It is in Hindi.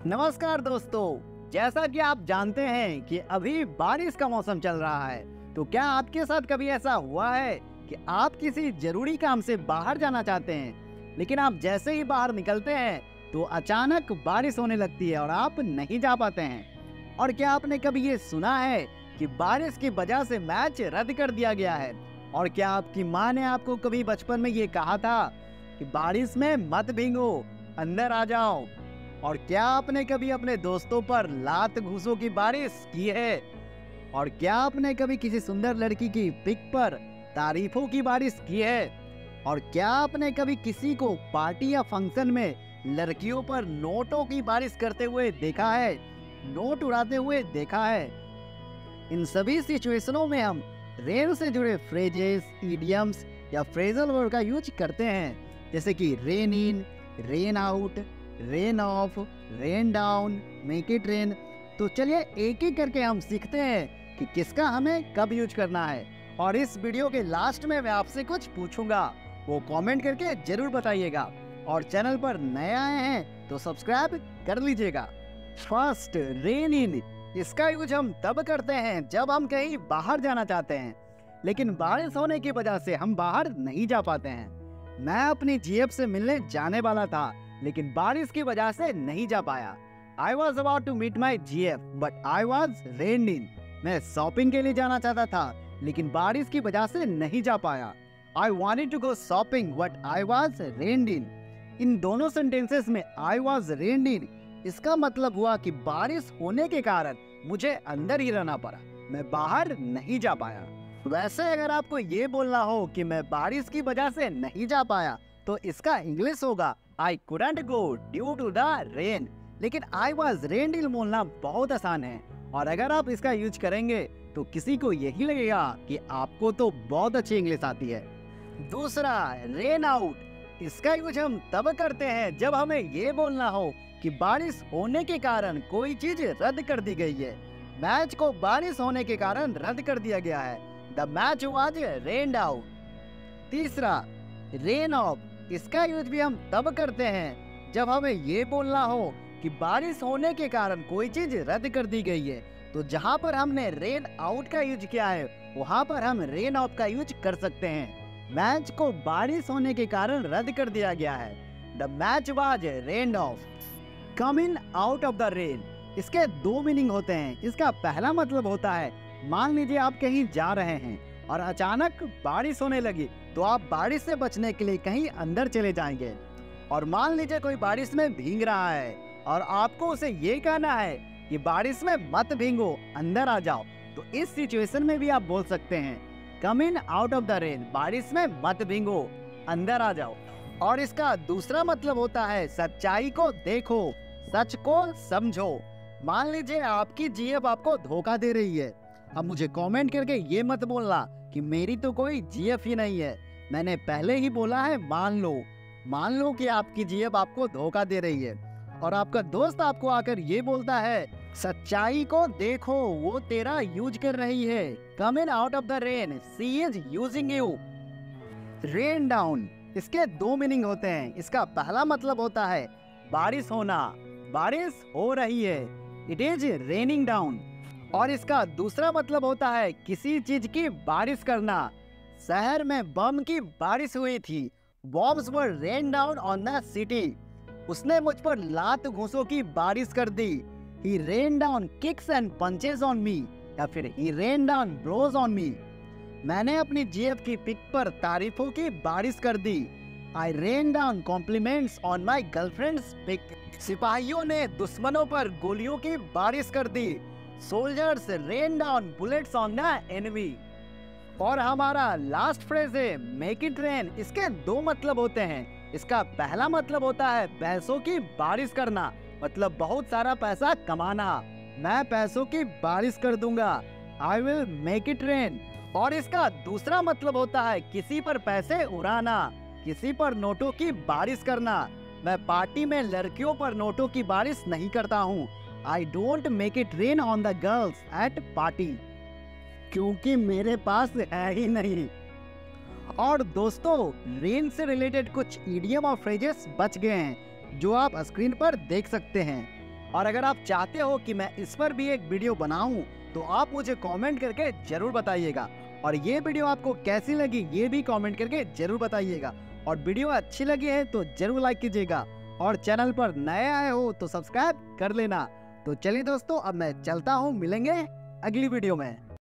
नमस्कार दोस्तों, जैसा कि आप जानते हैं कि अभी बारिश का मौसम चल रहा है, तो क्या आपके साथ कभी ऐसा हुआ है कि आप किसी जरूरी काम से बाहर जाना चाहते हैं, लेकिन आप जैसे ही बाहर निकलते हैं तो अचानक बारिश होने लगती है और आप नहीं जा पाते हैं। और क्या आपने कभी ये सुना है कि बारिश की वजह से मैच रद्द कर दिया गया है? और क्या आपकी माँ ने आपको कभी बचपन में ये कहा था कि बारिश में मत भीगो, अंदर आ जाओ? और क्या आपने कभी अपने दोस्तों पर लात घूसों की बारिश की है? और क्या आपने कभी किसी सुंदर लड़की की पिक पर तारीफों की बारिश की है? और क्या आपने कभी किसी को पार्टी या फंक्शन में लड़कियों पर नोटों की बारिश करते हुए देखा है, नोट उड़ाते हुए देखा है? इन सभी सिचुएशनों में हम रेन से जुड़े फ्रेजेस, इडियम्स या फ्रेजल वर्ड का यूज करते हैं, जैसे कि rain in, rain out, rain off, rain down, make it rain. तो चलिए एक एक करके हम सीखते हैं कि किसका हमें कब यूज करना है। और इस वीडियो के लास्ट में मैं आपसे कुछ पूछूंगा, वो कमेंट करके जरूर बताइएगा। और चैनल पर नए आए हैं तो सब्सक्राइब कर लीजिएगा। First, rain in. इसका यूज हम तब करते हैं जब हम कहीं बाहर जाना चाहते हैं, लेकिन बारिश होने की वजह से हम बाहर नहीं जा पाते हैं। मैं अपनी जीएफ से मिलने जाने वाला था, लेकिन बारिश की वजह से नहीं जा पाया। I was about to meet my GF, but I was rained in. मैं शॉपिंग के लिए जाना चाहता था, लेकिन बारिश की वजह से नहीं जा पाया। I wanted to go shopping, but I was rained in. इन दोनों सेंटेंसेस में I was rained in इसका मतलब हुआ कि बारिश होने के कारण मुझे अंदर ही रहना पड़ा, मैं बाहर नहीं जा पाया। वैसे अगर आपको ये बोलना हो कि मैं बारिश की वजह से नहीं जा पाया, तो इसका इंग्लिश होगा I couldn't go due to the rain। लेकिन I was rained in बोलना बहुत आसान है, और अगर आप इसका यूज करेंगे तो किसी को यही लगेगा कि आपको तो बहुत अच्छी इंग्लिश आती है। दूसरा, रेन आउट। इसका यूज हम तब करते हैं जब हमें ये बोलना हो कि बारिश होने के कारण कोई चीज रद्द कर दी गई है। मैच को बारिश होने के कारण रद्द कर दिया गया है। The match was rained out. तीसरा, रेन ऑफ। इसका यूज भी हम तब करते हैं जब हमें ये बोलना हो कि बारिश होने के कारण कोई चीज रद्द कर दी गई है। तो जहाँ पर हमने रेन आउट का यूज किया है, वहाँ पर हम रेन ऑफ का यूज कर सकते हैं। मैच को बारिश होने के कारण रद्द कर दिया गया है। The match was rained off. Come in out of the rain. इसके दो मीनिंग होते हैं। इसका पहला मतलब होता है, मान लीजिए आप कहीं जा रहे हैं और अचानक बारिश होने लगी, तो आप बारिश से बचने के लिए कहीं अंदर चले जाएंगे। और मान लीजिए कोई बारिश में भीग रहा है और आपको उसे ये कहना है कि बारिश में मत भीगो, अंदर आ जाओ। तो इस सिचुएशन में भी आप बोल सकते हैं, come in out of the rain. बारिश में मत भीगो, अंदर आ जाओ। और इसका दूसरा मतलब होता है, सच्चाई को देखो, सच को समझो। मान लीजिए आपकी जीएफ आपको धोखा दे रही है। अब मुझे कमेंट करके ये मत बोलना कि मेरी तो कोई जीएफ ही नहीं है। मैंने पहले ही बोला है, मान लो कि आपकी जीएफ आपको धोखा दे रही है और आपका दोस्त आपको आकर ये बोलता है, सच्चाई को देखो, वो तेरा यूज कर रही है। Come in out of the rain, she is using you. Rain down. इसके दो मीनिंग होते हैं। इसका पहला मतलब होता है बारिश होना, बारिश हो रही है, इट इज रेनिंग डाउन। और इसका दूसरा मतलब होता है किसी चीज की बारिश करना। शहर में बम की बारिश हुई थी। Bombs were rain down on the city. उसने मुझ पर लात घूंसों की बारिश कर दी। He rain down kicks and punches on me, या फिर he rain down blows on me. मैंने अपनी जीएफ की पिक पर तारीफों की बारिश कर दी। I rain down compliments on my girlfriend's pic. सिपाहियों ने दुश्मनों पर गोलियों की बारिश कर दी। Soldiers rain down bullets on the enemy. और हमारा लास्ट फ्रेज है, मेक इट रेन। इसके दो मतलब होते हैं। इसका पहला मतलब होता है पैसों की बारिश करना, मतलब बहुत सारा पैसा कमाना। मैं पैसों की बारिश कर दूंगा, I will make it rain. और इसका दूसरा मतलब होता है किसी पर पैसे उड़ाना, किसी पर नोटों की बारिश करना। मैं पार्टी में लड़कियों पर नोटों की बारिश नहीं करता हूँ। I don't make it rain on the girls at party, क्योंकि मेरे पास है ही नहीं। और दोस्तों, रेन से रिलेटेड कुछ इडियम और फ्रेजेस बच गए हैं जो आप स्क्रीन पर देख सकते हैं। और अगर आप चाहते हो कि मैं इस पर भी एक वीडियो बनाऊं तो आप मुझे कमेंट करके जरूर बताइएगा। और ये वीडियो आपको कैसी लगी ये भी कमेंट करके जरूर बताइएगा। और वीडियो अच्छी लगी है तो जरूर लाइक कीजिएगा, और चैनल पर नए आए हो तो सब्सक्राइब कर लेना। तो चलिए दोस्तों, अब मैं चलता हूँ, मिलेंगे अगली वीडियो में।